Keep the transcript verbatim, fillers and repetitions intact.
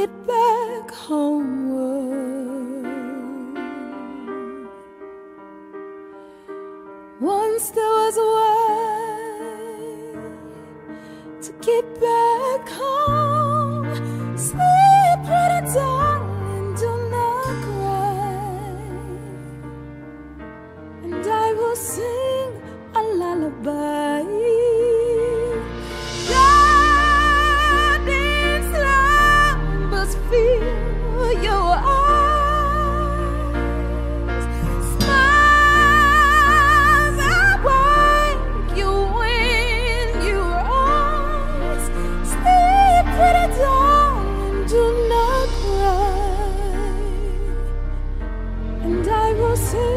get back homeward. Once there was a way to get back home. Sleep, pretty darling, do not cry, and I will sing a lullaby. Guiding slumbers fill your eyes. Smiles awake you when you rise. Sleep, pretty darling, do not cry, and I will sing